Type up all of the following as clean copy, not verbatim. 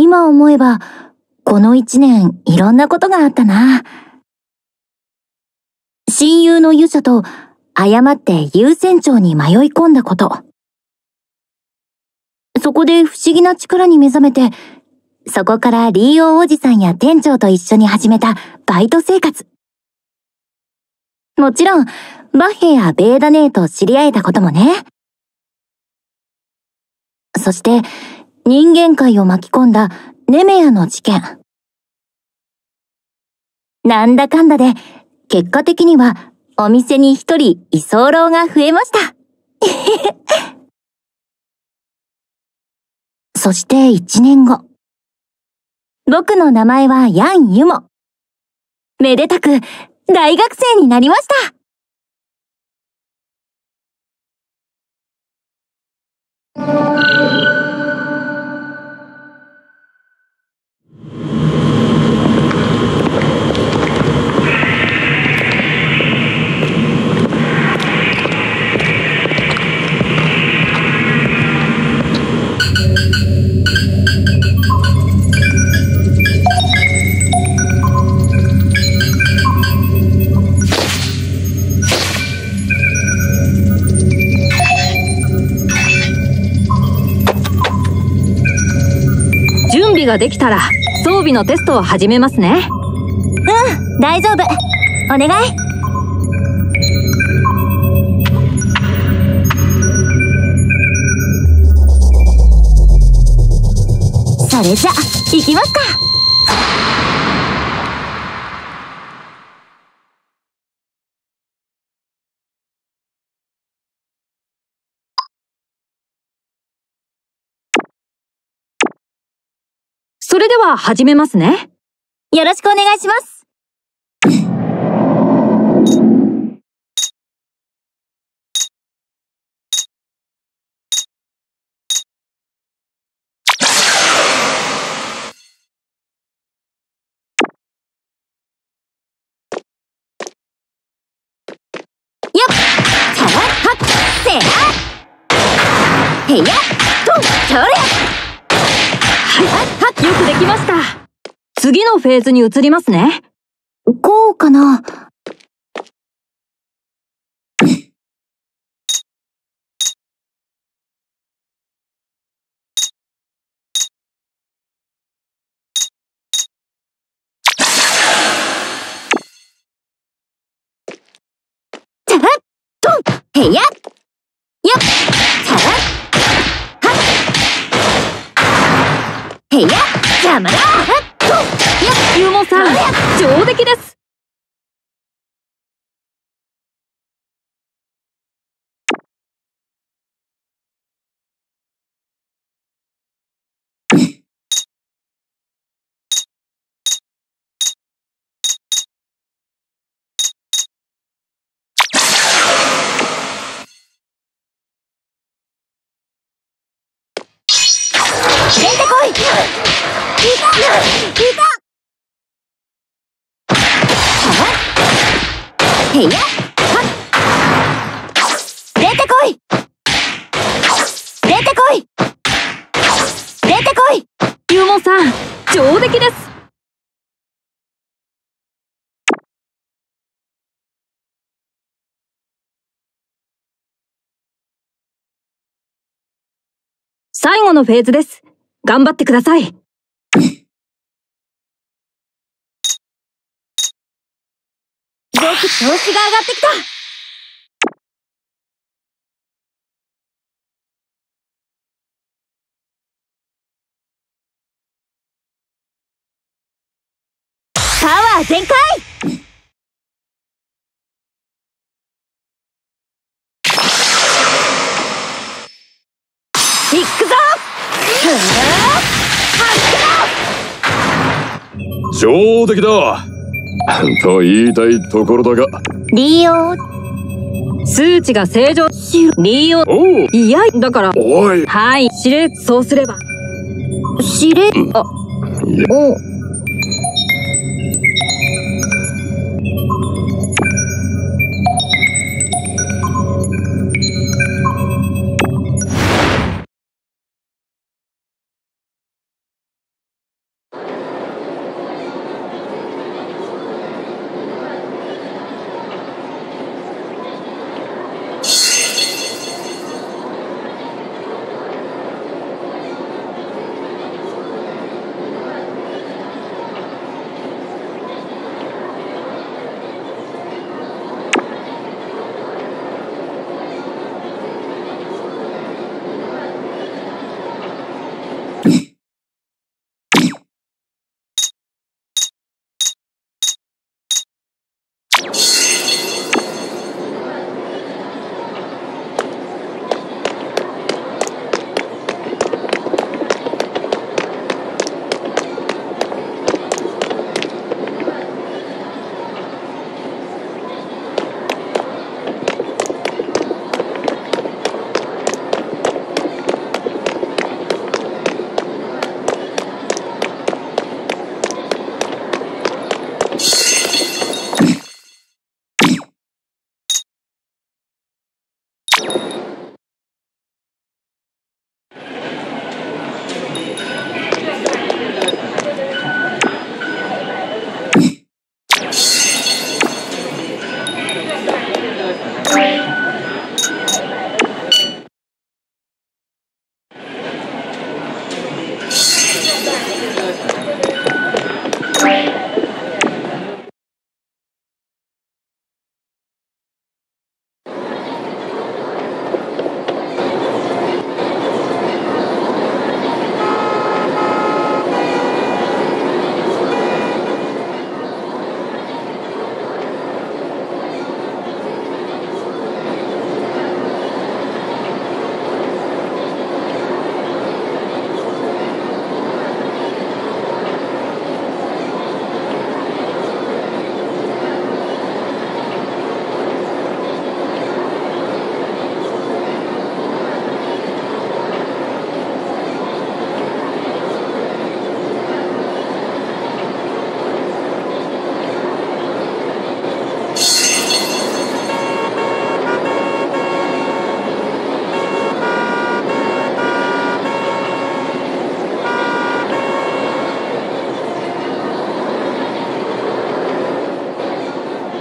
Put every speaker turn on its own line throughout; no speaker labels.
今思えば、この1年いろんなことがあったな。親友の勇者と誤って優船町に迷い込んだこと。そこで不思議な力に目覚めて、そこからリーオおじさんや店長と一緒に始めたバイト生活。もちろん、バッヘやベーダネーと知り合えたこともね。そして、人間界を巻き込んだネメアの事件。なんだかんだで、結果的にはお店に一人居候が増えました。そして1年後。僕の名前はヤンユモ。めでたく大学生になりました。
準備ができたら装備のテストを始めますね。
大丈夫。お願い。それじゃ、行きますか。
それでは始めますね。
よろしくお願いします。よっ、チャラッハッセラッへやっとそれ
よくできました。次のフェーズに移りますね。
こうかな。チャラットンへやっよっ、チャラッはっへやっ邪魔だはっとよっ、
ユモさん、上出来です。
出てこい。いたへやはっ出てこい出てこい出てこい。
ユモさん、上出来です。最後のフェーズです。頑張ってください。よ
く調子が上がってきた。パワー全開。いくぞ。
上出来だと言いたいところだが、
リオ
数値が正常。リオ
おう、
いやだから、
おい、
はい、指令、そうすれば。
指令、
あ、
お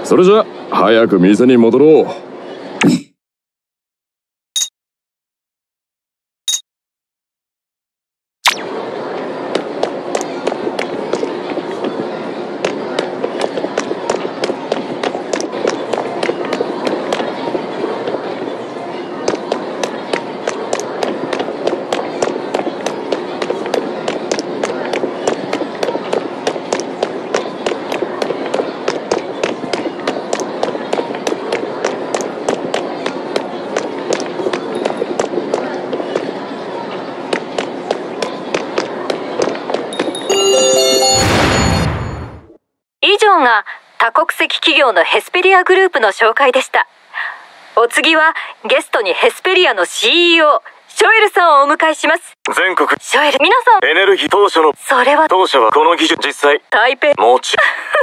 それじゃ早く店に戻ろう。
以上が多国籍企業のヘスペリアグループの紹介でした。お次はゲストにヘスペリアの CEO ショエルさんをお迎えします。
全国
ショエル、皆さん、
エネルギー当初の
それは
当社はこの技術実際
台北
もち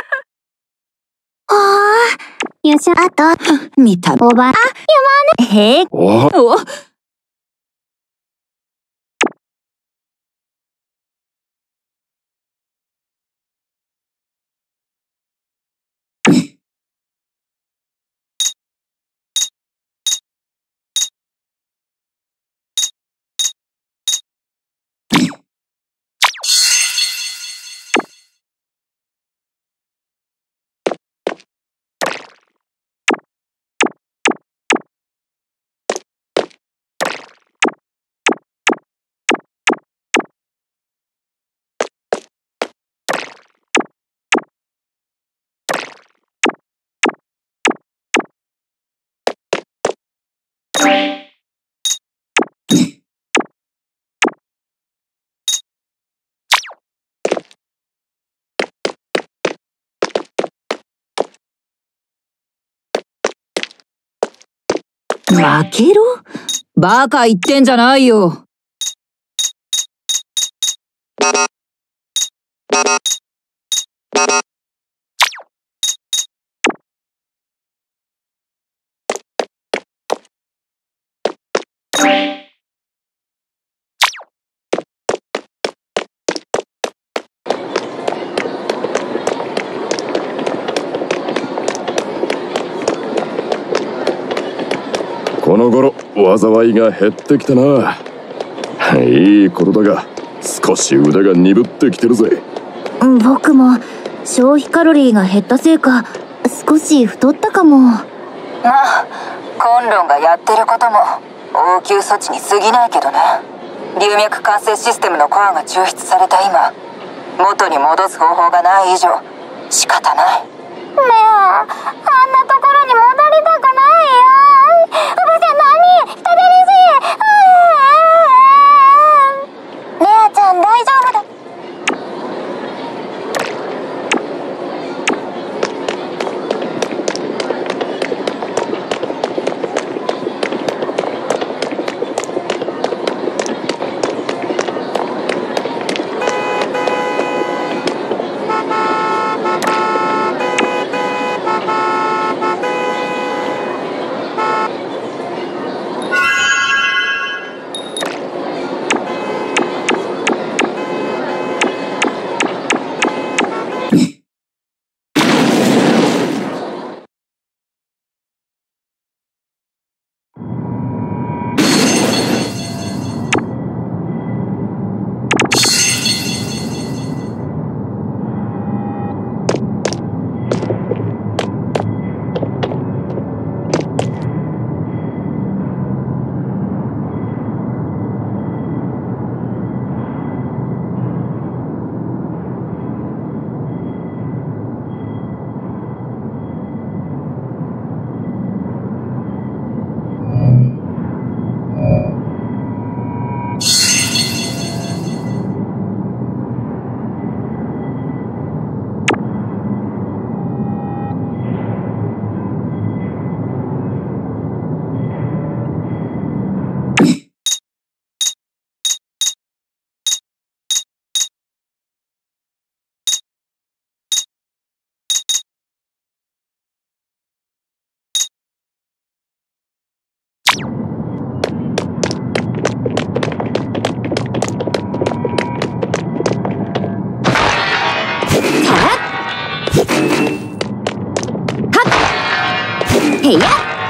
よいしょ。あと、
見た
おば、へえ、
お
お負けろ？バカ言ってんじゃないよ。
この頃災いが減ってきたな。いいことだが少し腕が鈍ってきてるぜ。
僕も消費カロリーが減ったせいか少し太ったかも。
まあコンロンがやってることも応急措置に過ぎないけどね。流脈管制システムのコアが抽出された今、元に戻す方法がない以上仕方ない。
あんなところに戻りたくないよ。おばさん何？人手レアちゃん大丈夫だ。 へいや。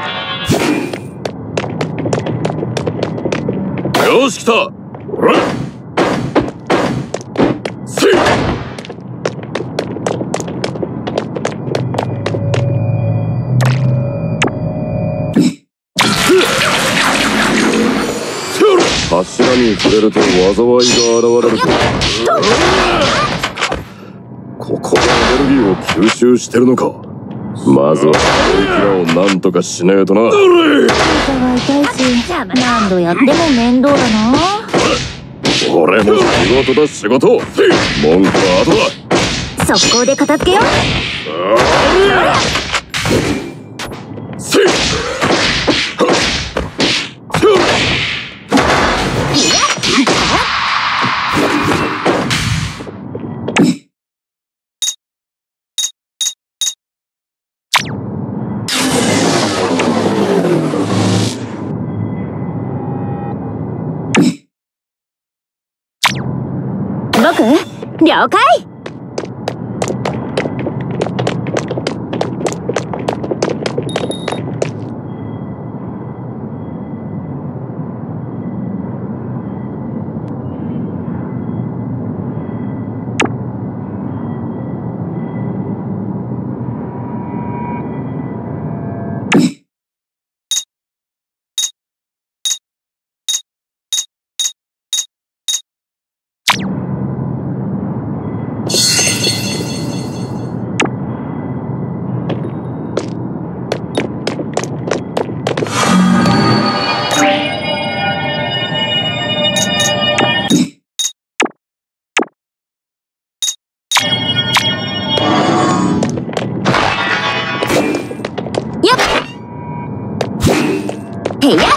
よし来た。ほらせい。柱に触れると災いが現れると。ここでエネルギーを吸収してるのか。まずはこいつらをなんとかしねえとな。
膝が痛いし、何度やっても面倒だな。
俺も仕事だ仕事。文句は後だ。
速攻で片付けよう。
せい。
僕了解。へいや。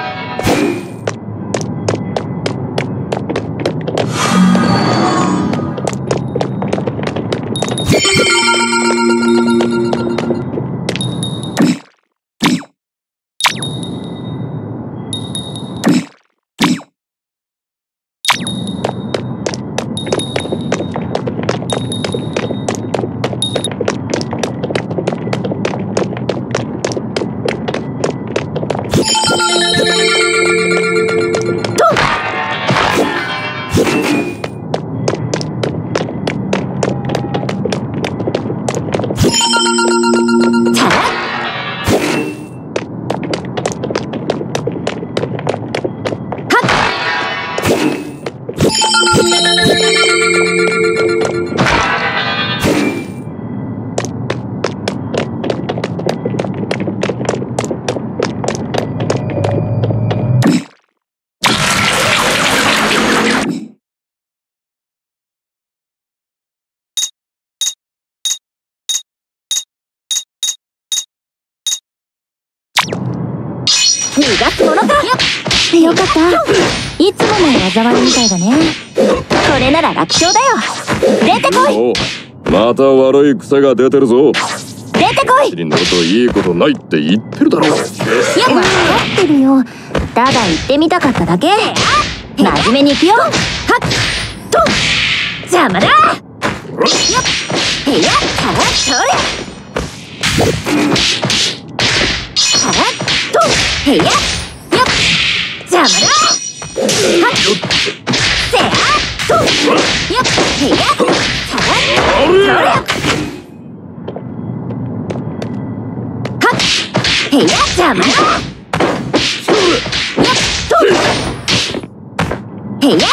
逃がすものか。よかった。いつもの災いみたいだね。これなら楽勝だよ。出てこい。
おう、また悪い癖が出てるぞ。
出てこい。
に乗るといいことないって言ってるだろう。
いや、分かってるよ。ただ言ってみたかっただけ。真面目に行くよ。はっと邪魔だ。へいや、はっとれ。はっとへいや、よっ邪魔だ。はっせやっとよっへいや、はっとれ。はっへいや、邪魔だ。よっとへいや、よっ。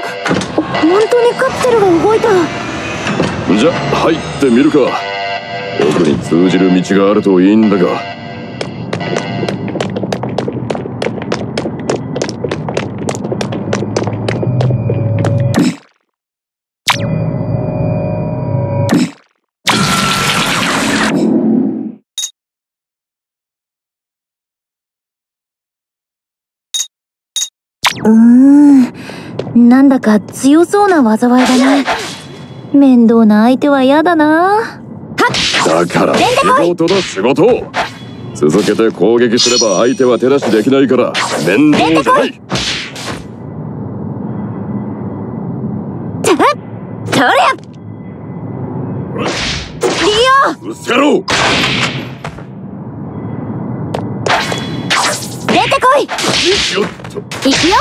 じゃ入ってみるか。 奥に通じる道があるといいんだが。
なんだか強そうな災いだね。面倒な相手は嫌だな。
だから仕事だ仕事。続けて攻撃すれば相手は手出しできないから面倒じゃない。
そりゃリオ、
うっせろ。
出てこい。
よっと
行くよ。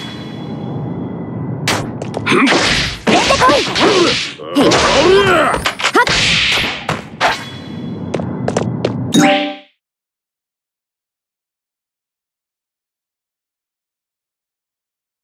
出てこい。へい。